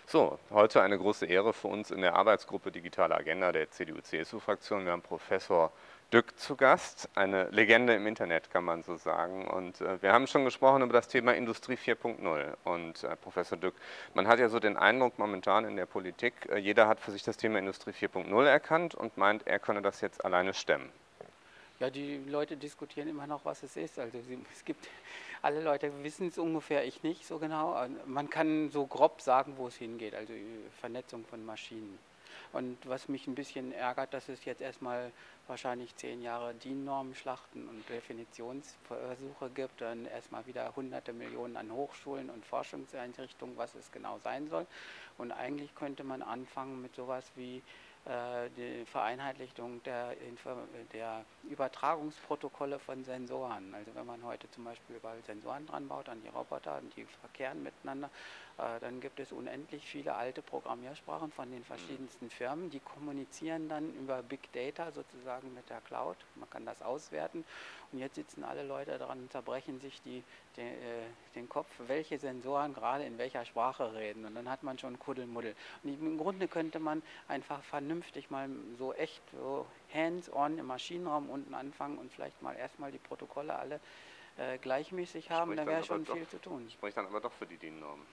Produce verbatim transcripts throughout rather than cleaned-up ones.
So, heute eine große Ehre für uns in der Arbeitsgruppe Digitale Agenda der C D U C S U-Fraktion. Wir haben Professor Dück zu Gast, eine Legende im Internet, kann man so sagen. Und äh, wir haben schon gesprochen über das Thema Industrie vier Punkt null. Und äh, Professor Dück, man hat ja so den Eindruck momentan in der Politik, äh, jeder hat für sich das Thema Industrie vier Punkt null erkannt und meint, er könne das jetzt alleine stemmen. Ja, die Leute diskutieren immer noch, was es ist. Also sie, es gibt, alle Leute wissen es ungefähr, ich nicht so genau. Man kann so grob sagen, wo es hingeht, also Vernetzung von Maschinen. Und was mich ein bisschen ärgert, dass es jetzt erstmal wahrscheinlich zehn Jahre D I N-Normenschlachten und Definitionsversuche gibt, dann erstmal wieder hunderte Millionen an Hochschulen und Forschungseinrichtungen, was es genau sein soll. Und eigentlich könnte man anfangen mit sowas wie die Vereinheitlichung der, der Übertragungsprotokolle von Sensoren. Also wenn man heute zum Beispiel überall Sensoren dran baut an die Roboter und die verkehren miteinander, äh, dann gibt es unendlich viele alte Programmiersprachen von den verschiedensten Firmen, die kommunizieren dann über Big Data sozusagen mit der Cloud. Man kann das auswerten und jetzt sitzen alle Leute dran und zerbrechen sich die, den, äh, den Kopf, welche Sensoren gerade in welcher Sprache reden, und dann hat man schon Kuddelmuddel. Und im Grunde könnte man einfach vernünftig mal so echt so hands-on im Maschinenraum unten anfangen und vielleicht mal erstmal die Protokolle alle äh, gleichmäßig haben, da wäre schon viel zu tun. Spricht dann aber doch für die D I N-Normen.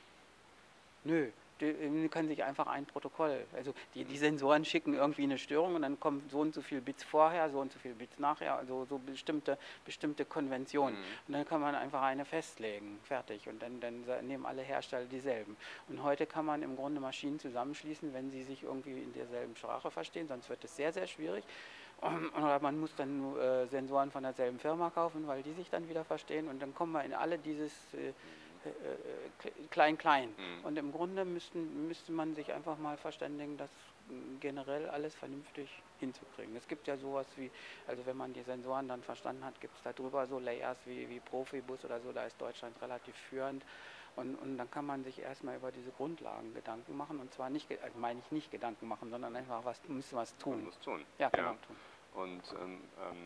Nö, die, die können sich einfach ein Protokoll, also die, die Sensoren schicken irgendwie eine Störung und dann kommen so und so viel Bits vorher, so und so viel Bits nachher, also so bestimmte, bestimmte Konventionen. Mhm. Und dann kann man einfach eine festlegen, fertig. Und dann, dann nehmen alle Hersteller dieselben. Und heute kann man im Grunde Maschinen zusammenschließen, wenn sie sich irgendwie in derselben Sprache verstehen, sonst wird es sehr, sehr schwierig. Oder man muss dann nur äh, Sensoren von derselben Firma kaufen, weil die sich dann wieder verstehen, und dann kommen wir in alle dieses äh, Klein-Klein. Mhm. Und im Grunde müssten, müsste man sich einfach mal verständigen, das generell alles vernünftig hinzukriegen. Es gibt ja sowas wie, also wenn man die Sensoren dann verstanden hat, gibt es da drüber so Layers wie, wie Profibus oder so, da ist Deutschland relativ führend. Und, und dann kann man sich erstmal über diese Grundlagen Gedanken machen, und zwar nicht, also meine ich nicht Gedanken machen, sondern einfach was, müssen was tun. Man muss tun. Ja, genau, ja. tun. Und ähm,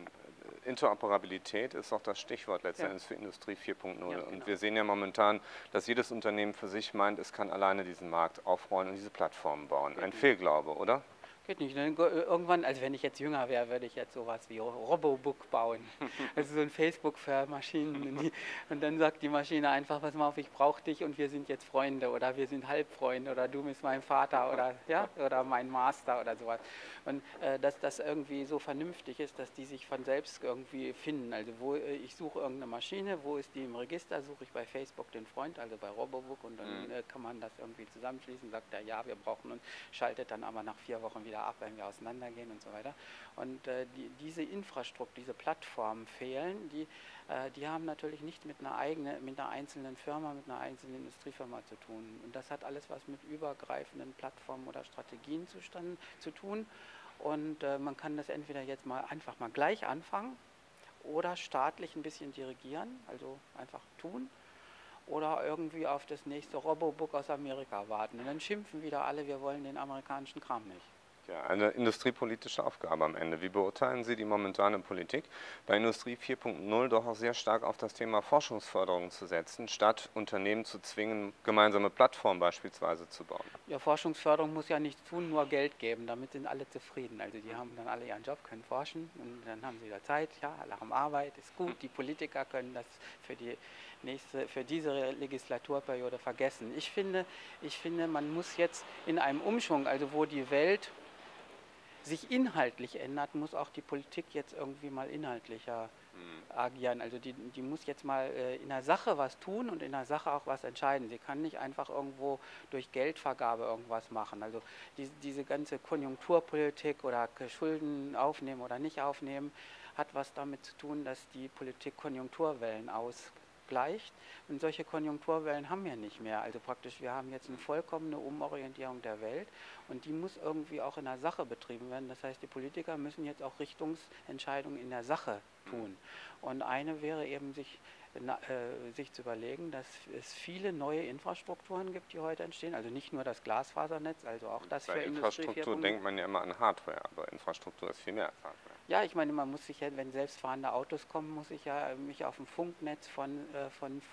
Interoperabilität ist auch das Stichwort letztendlich ja. für Industrie vier Punkt null. Ja, genau. Und wir sehen ja momentan, dass jedes Unternehmen für sich meint, es kann alleine diesen Markt aufrollen und diese Plattformen bauen. Ein Fehlglaube, oder? Geht nicht. Irgendwann, also wenn ich jetzt jünger wäre, würde ich jetzt sowas wie Robobook bauen. Also so ein Facebook für Maschinen. Und dann sagt die Maschine einfach, pass mal auf, ich brauche dich und wir sind jetzt Freunde oder wir sind Halbfreunde oder du bist mein Vater oder, ja, oder mein Master oder sowas. Und äh, dass das irgendwie so vernünftig ist, dass die sich von selbst irgendwie finden. Also wo äh, ich suche irgendeine Maschine, wo ist die im Register, suche ich bei Facebook den Freund, also bei Robobook, und dann äh, kann man das irgendwie zusammenschließen, sagt er, ja, wir brauchen uns, schaltet dann aber nach vier Wochen wieder ab, wenn wir auseinandergehen und so weiter. Und äh, die, diese Infrastruktur, diese Plattformen fehlen, die, äh, die haben natürlich nicht mit einer eigenen, mit einer einzelnen Firma, mit einer einzelnen Industriefirma zu tun. Und das hat alles was mit übergreifenden Plattformen oder Strategien zustande, zu tun. Und äh, man kann das entweder jetzt mal einfach mal gleich anfangen oder staatlich ein bisschen dirigieren, also einfach tun. Oder irgendwie auf das nächste Robobook aus Amerika warten. Und dann schimpfen wieder alle, wir wollen den amerikanischen Kram nicht. Ja, eine industriepolitische Aufgabe am Ende. Wie beurteilen Sie die momentane Politik, bei Industrie vier Punkt null doch auch sehr stark auf das Thema Forschungsförderung zu setzen, statt Unternehmen zu zwingen, gemeinsame Plattformen beispielsweise zu bauen? Ja, Forschungsförderung muss ja nichts tun, nur Geld geben, damit sind alle zufrieden. Also die haben dann alle ihren Job, können forschen und dann haben sie wieder Zeit, ja, alle haben Arbeit, ist gut. Die Politiker können das für die nächste, für diese Legislaturperiode vergessen. Ich finde, ich finde, man muss jetzt in einem Umschwung, also wo die Welt sich inhaltlich ändert, muss auch die Politik jetzt irgendwie mal inhaltlicher mhm. agieren. Also die, die muss jetzt mal äh, in der Sache was tun und in der Sache auch was entscheiden. Sie kann nicht einfach irgendwo durch Geldvergabe irgendwas machen. Also die, diese ganze Konjunkturpolitik oder Schulden aufnehmen oder nicht aufnehmen, hat was damit zu tun, dass die Politik Konjunkturwellen ausgleicht. Und solche Konjunkturwellen haben wir nicht mehr. Also praktisch, wir haben jetzt eine vollkommene Umorientierung der Welt und die muss irgendwie auch in der Sache betrieben werden. Das heißt, die Politiker müssen jetzt auch Richtungsentscheidungen in der Sache tun. Und eine wäre eben, sich, äh, sich zu überlegen, dass es viele neue Infrastrukturen gibt, die heute entstehen. Also nicht nur das Glasfasernetz, also auch das Bei für Industrie Infrastruktur denkt man ja immer an Hardware, aber Infrastruktur ist viel mehr als Hardware. Ja, ich meine, man muss sich ja, wenn selbstfahrende Autos kommen, muss ich ja mich auf ein Funknetz von, äh, von Funk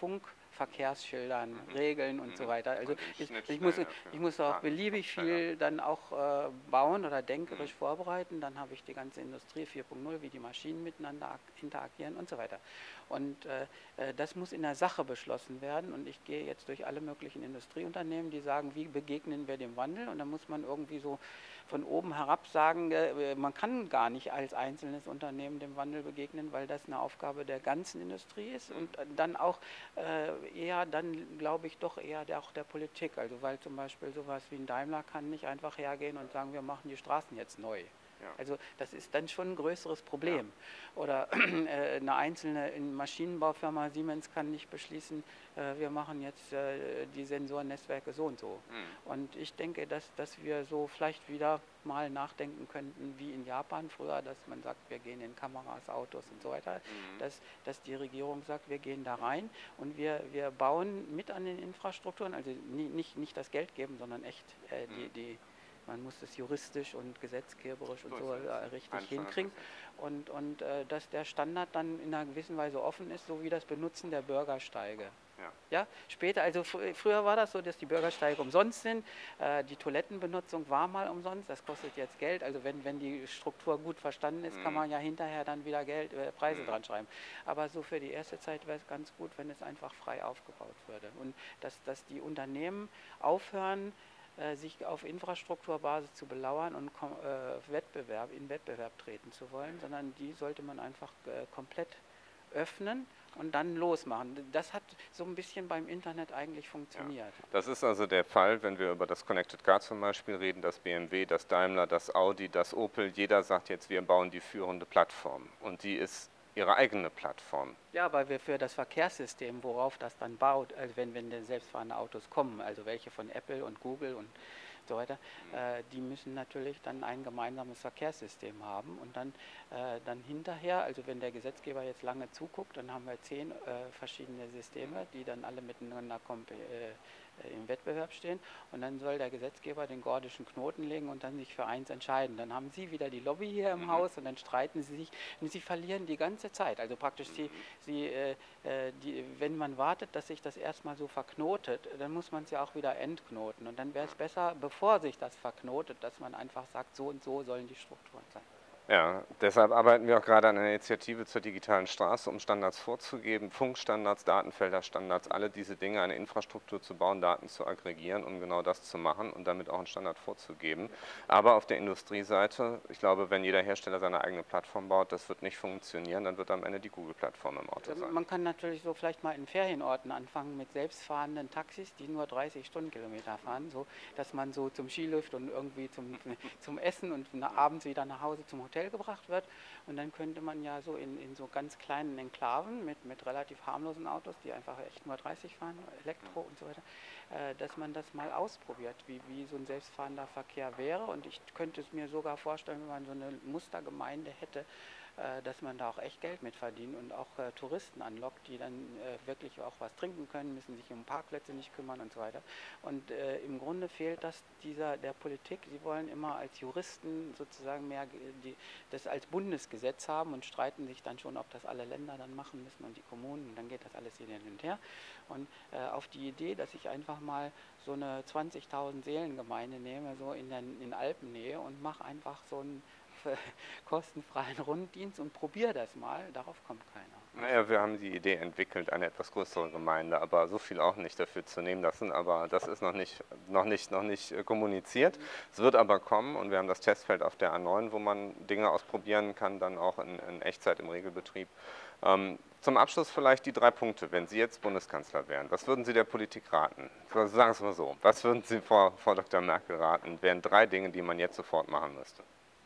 Verkehrsschildern, Mhm. Regeln und Mhm. so weiter. Also Und ich, ich, muss, Schnittstellen für ich muss auch Daten- beliebig Ja. viel dann auch äh, bauen oder denkerisch Mhm. vorbereiten. Dann habe ich die ganze Industrie vier Punkt null, wie die Maschinen miteinander interagieren und so weiter. Und äh, äh, das muss in der Sache beschlossen werden. Und ich gehe jetzt durch alle möglichen Industrieunternehmen, die sagen, wie begegnen wir dem Wandel? Und dann muss man irgendwie so von oben herab sagen, äh, man kann gar nicht als einzelnes Unternehmen dem Wandel begegnen, weil das eine Aufgabe der ganzen Industrie ist und dann auch äh, eher, dann glaube ich doch eher der, auch der Politik. Also weil zum Beispiel sowas wie ein Daimler kann nicht einfach hergehen und sagen, wir machen die Straßen jetzt neu. Ja. Also das ist dann schon ein größeres Problem. Ja. Oder äh, eine einzelne Maschinenbaufirma Siemens kann nicht beschließen, äh, wir machen jetzt äh, die Sensornetzwerke so und so. Mhm. Und ich denke, dass, dass wir so vielleicht wieder mal nachdenken könnten, wie in Japan früher, dass man sagt, wir gehen in Kameras, Autos und so weiter, mhm. dass, dass die Regierung sagt, wir gehen da rein und wir, wir bauen mit an den Infrastrukturen, also nie, nicht, nicht das Geld geben, sondern echt äh, die, die man muss das juristisch und gesetzgeberisch und so äh, richtig hinkriegen. Und, und äh, dass der Standard dann in einer gewissen Weise offen ist, so wie das Benutzen der Bürgersteige. Ja. Ja, später, also fr früher war das so, dass die Bürgersteige umsonst sind. Äh, die Toilettenbenutzung war mal umsonst, das kostet jetzt Geld. Also wenn, wenn die Struktur gut verstanden ist, mhm. kann man ja hinterher dann wieder Geld, äh, Preise mhm. dran schreiben. Aber so für die erste Zeit wäre es ganz gut, wenn es einfach frei aufgebaut würde. Und dass, dass die Unternehmen aufhören, sich auf Infrastrukturbasis zu belauern und äh, Wettbewerb, in Wettbewerb treten zu wollen, sondern die sollte man einfach äh, komplett öffnen und dann losmachen. Das hat so ein bisschen beim Internet eigentlich funktioniert. Ja. Das ist also der Fall, wenn wir über das Connected Car zum Beispiel reden, das B M W, das Daimler, das Audi, das Opel, jeder sagt jetzt, wir bauen die führende Plattform und die ist ihre eigene Plattform. Ja, weil wir für das Verkehrssystem, worauf das dann baut, also wenn, wenn denn selbstfahrende Autos kommen, also welche von Apple und Google und so weiter, äh, die müssen natürlich dann ein gemeinsames Verkehrssystem haben und dann, äh, dann hinterher, also wenn der Gesetzgeber jetzt lange zuguckt, dann haben wir zehn äh, verschiedene Systeme, die dann alle miteinander äh, im Wettbewerb stehen und dann soll der Gesetzgeber den gordischen Knoten legen und dann sich für eins entscheiden. Dann haben Sie wieder die Lobby hier im mhm. Haus und dann streiten Sie sich und Sie verlieren die ganze Zeit. Also praktisch mhm. Sie, Sie äh, die, wenn man wartet, dass sich das erstmal so verknotet, dann muss man es ja auch wieder entknoten und dann wäre es besser, bevor sich das verknotet, dass man einfach sagt, so und so sollen die Strukturen sein. Ja, deshalb arbeiten wir auch gerade an einer Initiative zur digitalen Straße, um Standards vorzugeben, Funkstandards, Datenfelderstandards, alle diese Dinge, eine Infrastruktur zu bauen, Daten zu aggregieren, um genau das zu machen und damit auch einen Standard vorzugeben. Aber auf der Industrieseite, ich glaube, wenn jeder Hersteller seine eigene Plattform baut, das wird nicht funktionieren, dann wird am Ende die Google-Plattform im Auto sein. Man kann natürlich so vielleicht mal in Ferienorten anfangen mit selbstfahrenden Taxis, die nur dreißig Stundenkilometer fahren, so dass man so zum Skilift und irgendwie zum, zum Essen und abends wieder nach Hause zum Hotel gebracht wird und dann könnte man ja so in, in so ganz kleinen Enklaven mit, mit relativ harmlosen Autos, die einfach echt nur dreißig fahren, Elektro und so weiter, äh, dass man das mal ausprobiert, wie, wie so ein selbstfahrender Verkehr wäre und ich könnte es mir sogar vorstellen, wenn man so eine Mustergemeinde hätte, äh, dass man da auch echt Geld mit verdient und auch äh, Touristen anlockt, die dann äh, wirklich auch was trinken können, müssen sich um Parkplätze nicht kümmern und so weiter. Und äh, im Grunde fehlt das dieser der Politik. Sie wollen immer als Juristen sozusagen mehr die, das als Bundesgesetz haben und streiten sich dann schon, ob das alle Länder dann machen müssen und die Kommunen. Und dann geht das alles hier hin und her. Und äh, auf die Idee, dass ich einfach mal so eine zwanzigtausend Seelengemeinde nehme, so in, der, in Alpennähe und mache einfach so einen kostenfreien Runddienst und probiere das mal, darauf kommt keiner. Naja, wir haben die Idee entwickelt, eine etwas größere Gemeinde, aber so viel auch nicht dafür zu nehmen lassen, aber das ist noch nicht, noch nicht, noch nicht kommuniziert. Mhm. Es wird aber kommen und wir haben das Testfeld auf der A neun, wo man Dinge ausprobieren kann, dann auch in, in Echtzeit im Regelbetrieb. Ähm, zum Abschluss vielleicht die drei Punkte, wenn Sie jetzt Bundeskanzler wären, was würden Sie der Politik raten? Also sagen Sie mal so, was würden Sie Frau, Frau Doktor Merkel raten, wären drei Dinge, die man jetzt sofort machen müsste?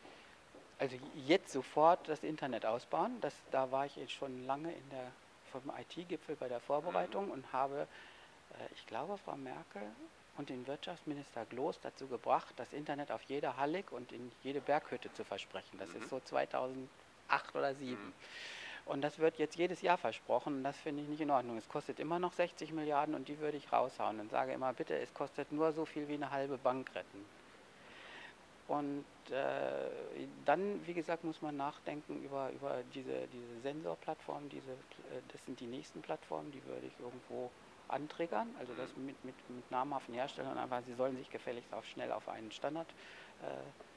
Also jetzt sofort das Internet ausbauen. Das, da war ich jetzt schon lange in der, vom I T-Gipfel bei der Vorbereitung und habe, äh, ich glaube, Frau Merkel und den Wirtschaftsminister Gloß dazu gebracht, das Internet auf jeder Hallig und in jede Berghütte zu versprechen. Das ist so zweitausendacht oder zweitausendsieben. Und das wird jetzt jedes Jahr versprochen und das finde ich nicht in Ordnung. Es kostet immer noch sechzig Milliarden und die würde ich raushauen und sage immer, bitte, es kostet nur so viel wie eine halbe Bank retten. Und äh, dann, wie gesagt, muss man nachdenken über, über diese, diese Sensorplattformen, diese, das sind die nächsten Plattformen, die würde ich irgendwo antriggern, also das mit, mit, mit namhaften Herstellern, aber sie sollen sich gefälligst auch schnell auf einen Standard äh,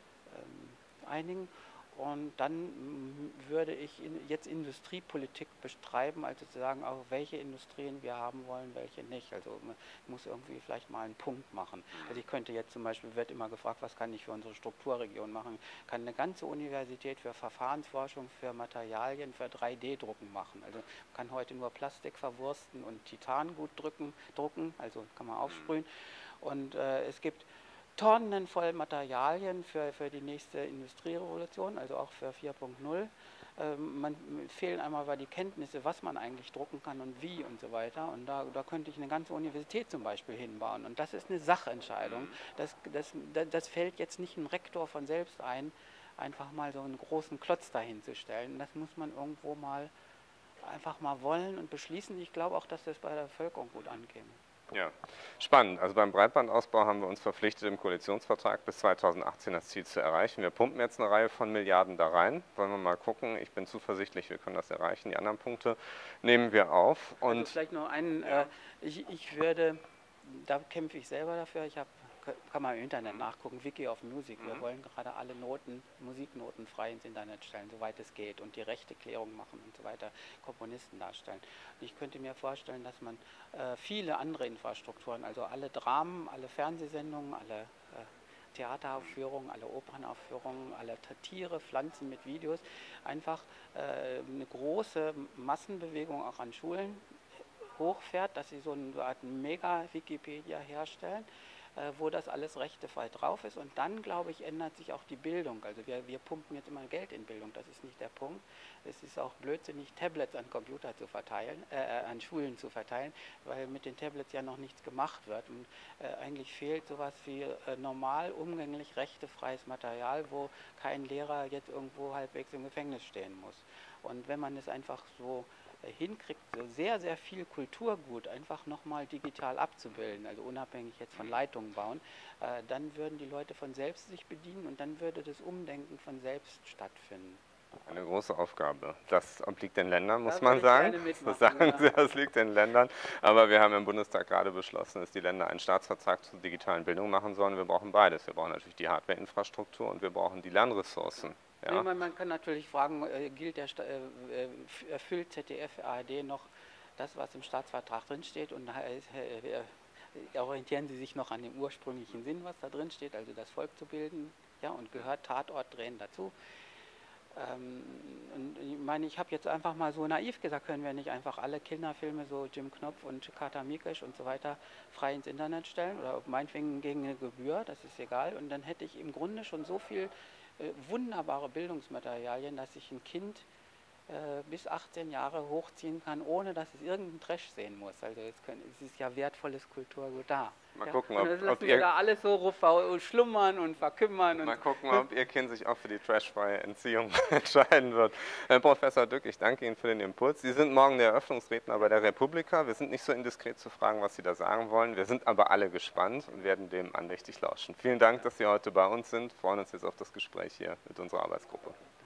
ähm, einigen. Und dann m, würde ich in, jetzt Industriepolitik betreiben, also zu sagen, auch welche Industrien wir haben wollen, welche nicht. Also man muss irgendwie vielleicht mal einen Punkt machen. Also ich könnte jetzt zum Beispiel, wird immer gefragt, was kann ich für unsere Strukturregion machen? Kann eine ganze Universität für Verfahrensforschung, für Materialien, für drei D-Drucken machen. Also man kann heute nur Plastik verwursten und Titan gut drücken, drucken, also kann man aufsprühen. Und äh, es gibt Tonnen voll Materialien für, für die nächste Industrierevolution, also auch für vier Punkt null. Ähm, man fehlen einmal aber die Kenntnisse, was man eigentlich drucken kann und wie und so weiter. Und da, da könnte ich eine ganze Universität zum Beispiel hinbauen. Und das ist eine Sachentscheidung. Das, das, das fällt jetzt nicht einem Rektor von selbst ein, einfach mal so einen großen Klotz dahin zu stellen. Das muss man irgendwo mal einfach mal wollen und beschließen. Ich glaube auch, dass das bei der Bevölkerung gut ankäme. Ja, spannend. Also beim Breitbandausbau haben wir uns verpflichtet, im Koalitionsvertrag bis zweitausendachtzehn das Ziel zu erreichen. Wir pumpen jetzt eine Reihe von Milliarden da rein. Wollen wir mal gucken. Ich bin zuversichtlich, wir können das erreichen. Die anderen Punkte nehmen wir auf. Und also vielleicht noch einen, ja. äh, ich, ich würde, da kämpfe ich selber dafür, ich habe, kann man im Internet nachgucken, Wiki of Music. Wir mhm. wollen gerade alle Noten, Musiknoten frei ins Internet stellen, soweit es geht, und die Rechteklärung machen und so weiter, Komponisten darstellen. Und ich könnte mir vorstellen, dass man äh, viele andere Infrastrukturen, also alle Dramen, alle Fernsehsendungen, alle äh, Theateraufführungen, alle Opernaufführungen, alle Tiere, Pflanzen mit Videos, einfach äh, eine große Massenbewegung auch an Schulen hochfährt, dass sie so eine Art Mega-Wikipedia herstellen, äh, wo das alles rechtefrei drauf ist. Und dann, glaube ich, ändert sich auch die Bildung. Also wir, wir pumpen jetzt immer Geld in Bildung, das ist nicht der Punkt. Es ist auch blödsinnig, Tablets an Computer zu verteilen, äh, an Schulen zu verteilen, weil mit den Tablets ja noch nichts gemacht wird. Und äh, eigentlich fehlt sowas wie äh, normal, umgänglich, rechtefreies Material, wo kein Lehrer jetzt irgendwo halbwegs im Gefängnis stehen muss. Und wenn man es einfach so hinkriegt, so sehr, sehr viel Kulturgut einfach nochmal digital abzubilden, also unabhängig jetzt von Leitungen bauen, äh, dann würden die Leute von selbst sich bedienen und dann würde das Umdenken von selbst stattfinden. Eine große Aufgabe. Das obliegt den Ländern, muss Da man sagen. Das sagen ja. Sie, das liegt den Ländern. Aber wir haben im Bundestag gerade beschlossen, dass die Länder einen Staatsvertrag zur digitalen Bildung machen sollen. Wir brauchen beides. Wir brauchen natürlich die Hardwareinfrastruktur und wir brauchen die Lernressourcen. Ja. Nee, man, man kann natürlich fragen, äh, gilt der, äh, erfüllt Z D F, A R D noch das, was im Staatsvertrag drinsteht, und äh, äh, orientieren Sie sich noch an dem ursprünglichen Sinn, was da drin steht, also das Volk zu bilden, ja, und gehört Tatortdrehen dazu. Ähm, und ich meine, ich habe jetzt einfach mal so naiv gesagt, können wir nicht einfach alle Kinderfilme, so Jim Knopf und Kata Mikesh und so weiter, frei ins Internet stellen oder meinetwegen gegen eine Gebühr, das ist egal, und dann hätte ich im Grunde schon so viel äh, wunderbare Bildungsmaterialien, dass ich ein Kind äh, bis achtzehn Jahre hochziehen kann, ohne dass es irgendeinen Trash sehen muss. Also es, können, es ist ja wertvolles Kulturgut da. Mal ja? gucken, ob, ob ihr da alles so schlummern und verkümmern. Mal und gucken, ob Ihr Kind sich auch für die trashfreie Entziehung entscheiden wird. Herr Professor Dück, ich danke Ihnen für den Impuls. Sie sind morgen der Eröffnungsredner bei der Republika. Wir sind nicht so indiskret zu fragen, was Sie da sagen wollen. Wir sind aber alle gespannt und werden dem andächtig lauschen. Vielen Dank, dass Sie heute bei uns sind. Wir freuen uns jetzt auf das Gespräch hier mit unserer Arbeitsgruppe.